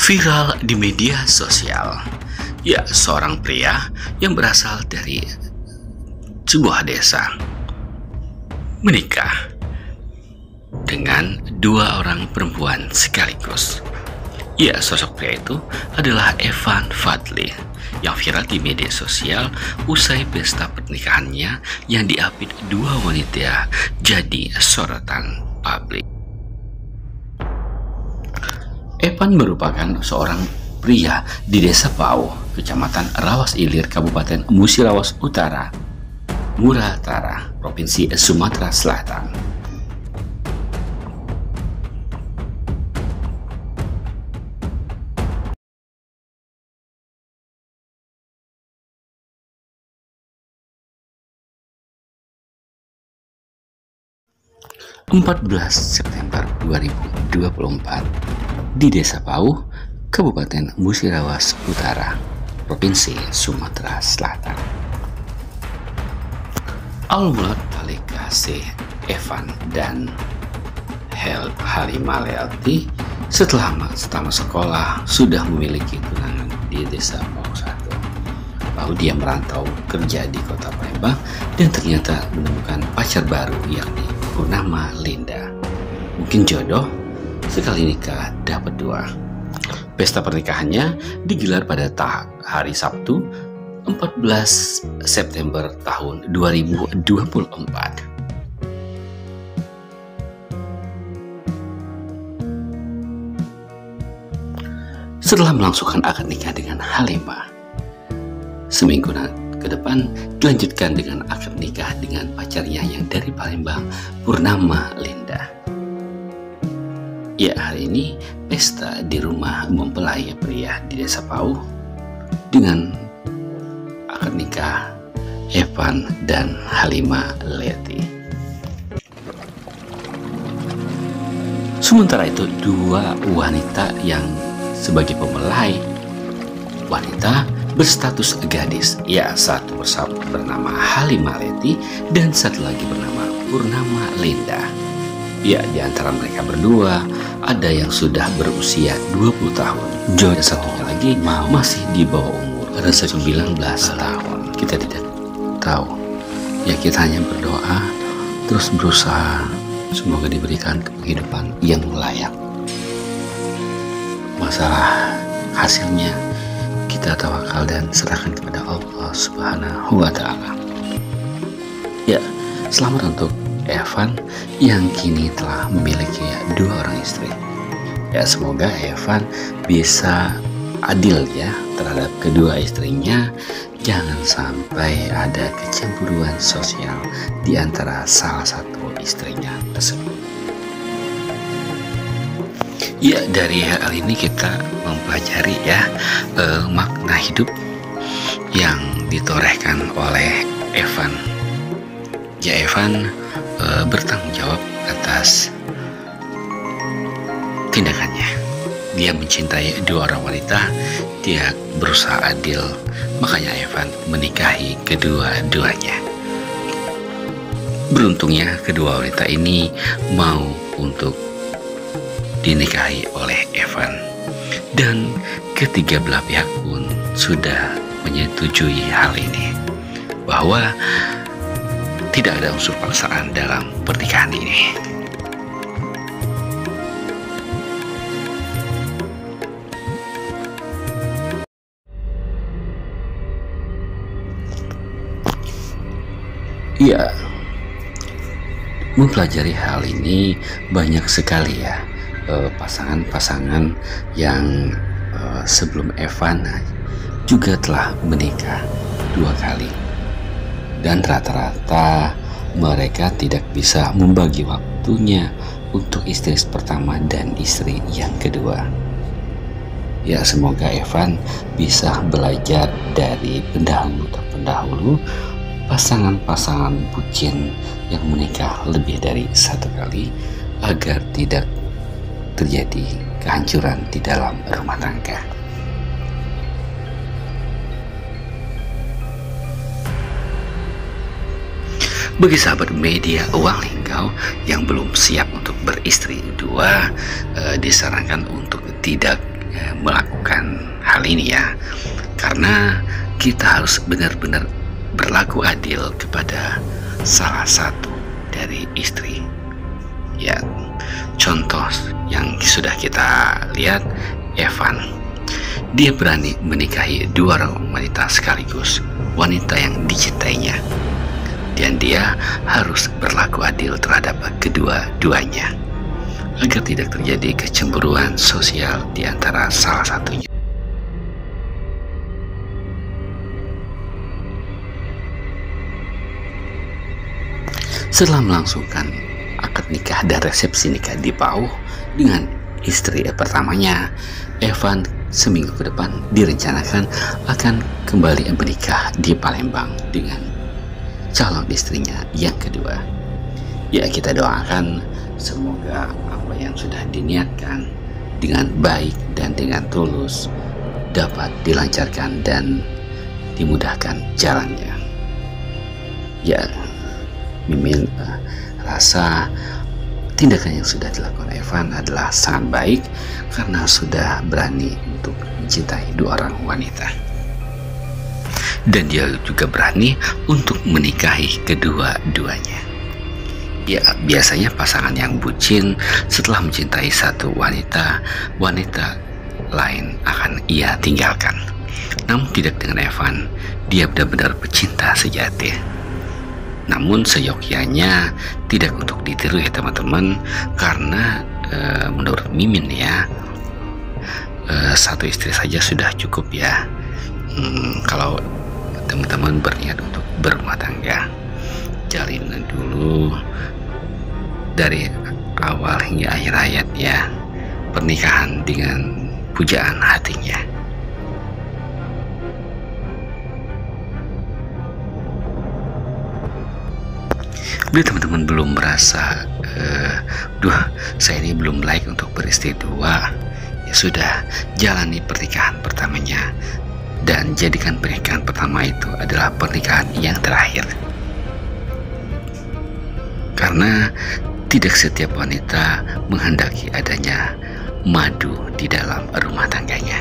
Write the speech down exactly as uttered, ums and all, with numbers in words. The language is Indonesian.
Viral di media sosial. Ya, seorang pria yang berasal dari sebuah desa menikah dengan dua orang perempuan sekaligus. Ya, sosok pria itu adalah Evan Fadli yang viral di media sosial usai pesta pernikahannya yang diapit dua wanita jadi sorotan publik. Evan merupakan seorang pria di Desa Pau, Kecamatan Rawas Ilir, Kabupaten Musirawas Utara, Muratara, Provinsi Sumatera Selatan. empat belas September dua ribu dua puluh empat di Desa Pau, Kabupaten Musirawas Utara, Provinsi Sumatera Selatan. Awal mula tali kasih Evan dan Hel Halimah Leati setelah setama sekolah sudah memiliki tunangan di Desa Pau satu. Lalu dia merantau kerja di kota Palembang dan ternyata menemukan pacar baru yakni Purnama Linda. Mungkin jodoh, sekali nikah dapat dua. Pesta pernikahannya digelar pada hari Sabtu empat belas September tahun dua ribu dua puluh empat. Setelah melangsungkan akad nikah dengan Halimah, seminggu ke depan dilanjutkan dengan akad nikah dengan pacarnya yang dari Palembang, Purnama Linda. Ya, hari ini pesta di rumah mempelai pria di Desa Pau dengan akad nikah Evan dan Halimah Leati. Sementara itu, dua wanita yang sebagai pempelai wanita berstatus gadis, ya, satu bersama bernama Halimah Leati dan satu lagi bernama Purnama Linda. Ya, di antara mereka berdua ada yang sudah berusia dua puluh tahun, dan satunya lagi masih di bawah umur, ada sembilan belas tahun. Kita tidak tahu. Ya, kita hanya berdoa terus berusaha semoga diberikan kehidupan yang layak. Masalah hasilnya kita tawakal dan serahkan kepada Allah Subhanahu wa Ta'ala. Ya, selamat untuk Evan yang kini telah memiliki dua orang istri. Ya, semoga Evan bisa adil ya terhadap kedua istrinya. Jangan sampai ada kecemburuan sosial di antara salah satu istrinya tersebut. Ya, dari hal ini kita mempelajari ya eh, makna hidup yang ditorehkan oleh Evan. Ya, Evan eh, bertanggung jawab atas tindakannya. Dia mencintai dua orang wanita, dia berusaha adil, makanya Evan menikahi kedua-duanya. Beruntungnya kedua wanita ini mau untuk dinikahi oleh Evan, dan ketiga belah pihak pun sudah menyetujui hal ini, bahwa tidak ada unsur paksaan dalam pernikahan ini. Ya, mempelajari hal ini banyak sekali ya pasangan-pasangan yang uh, sebelum Evan juga telah menikah dua kali, dan rata-rata mereka tidak bisa membagi waktunya untuk istri pertama dan istri yang kedua. Ya, semoga Evan bisa belajar dari pendahulu-pendahulu pasangan-pasangan bucin yang menikah lebih dari satu kali agar tidak terjadi kehancuran di dalam rumah tangga. Bagi sahabat media Uang Linggau yang belum siap untuk beristri dua, eh, disarankan untuk tidak eh, melakukan hal ini ya, karena kita harus benar-benar berlaku adil kepada salah satu dari istri. Ya, contoh yang sudah kita lihat, Evan, dia berani menikahi dua orang wanita sekaligus, wanita yang dicintainya, dan dia harus berlaku adil terhadap kedua-duanya agar tidak terjadi kecemburuan sosial di antara salah satunya. Setelah melangsungkan akad nikah dan resepsi nikah di Pau dengan istri pertamanya, Evan seminggu ke depan direncanakan akan kembali menikah di Palembang dengan calon istrinya yang kedua. Ya, kita doakan semoga apa yang sudah diniatkan dengan baik dan dengan tulus dapat dilancarkan dan dimudahkan jalannya. Ya, Mimin uh, rasa tindakan yang sudah dilakukan Evan adalah sangat baik karena sudah berani untuk mencintai dua orang wanita, dan dia juga berani untuk menikahi kedua-duanya. Ya, biasanya pasangan yang bucin setelah mencintai satu wanita, wanita lain akan ia tinggalkan. Namun tidak dengan Evan, dia benar-benar pecinta sejati. Namun seyogyanya tidak untuk ditiru ya teman-teman, karena e, menurut Mimin ya, e, satu istri saja sudah cukup ya. Hmm, kalau teman-teman berniat untuk berumah tangga, jalin dulu dari awal hingga akhir hayat ya, pernikahan dengan pujaan hatinya. Bila teman-teman belum merasa uh, duh saya ini belum layak untuk beristri dua, ya sudah, jalani pernikahan pertamanya dan jadikan pernikahan pertama itu adalah pernikahan yang terakhir, karena tidak setiap wanita menghendaki adanya madu di dalam rumah tangganya.